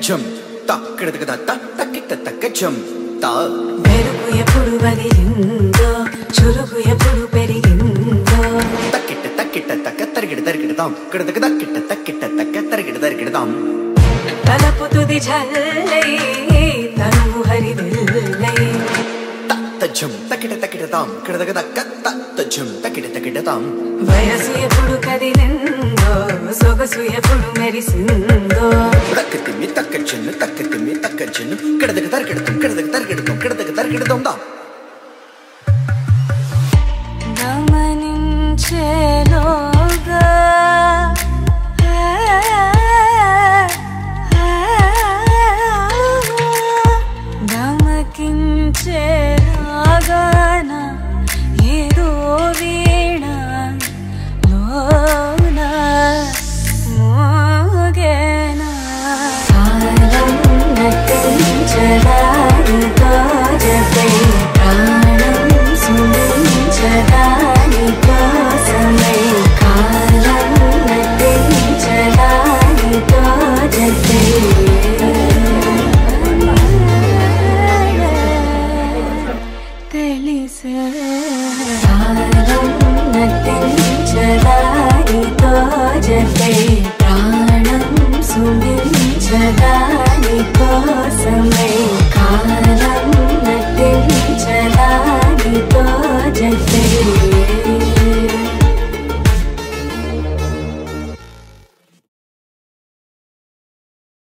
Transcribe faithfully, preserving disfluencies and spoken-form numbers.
జం తక్కడదక దత్త తక్కిట తక్క జం తా మెరుపు ఎప్పుడు వదిలిందో చురుకు ఎప్పుడు పెరిగిందో తక్కిట తక్కిట తక్క తరిగిడ తరిగిడదాం కడదక తక్కిట తక్కిట తక్క తరిగిడ తరిగిడదాం తలపు తుది జల్లై తనువు హరిదిల్లై తత్త జం తక్కిట తక్కిడదాం కడదక దక్క తత్త జం తక్కిట తక్కిడదాం వయసు ఎప్పుడు కదిలిందో సొగసు ఎప్పుడు మెరిసిందో తక్కతిమ్మి తక్క చిన్ను తక్కతిమ్మి తక్క చిన్ను కడదక తరిగిడదాం కడదక తరిగిడదాం కడదక తరిగిడదాం దా గమనించే